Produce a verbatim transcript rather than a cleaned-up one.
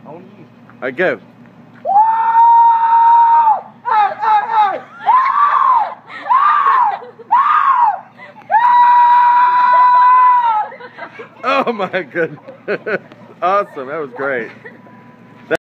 On you. All right, go. Oh my goodness. Awesome. That was great.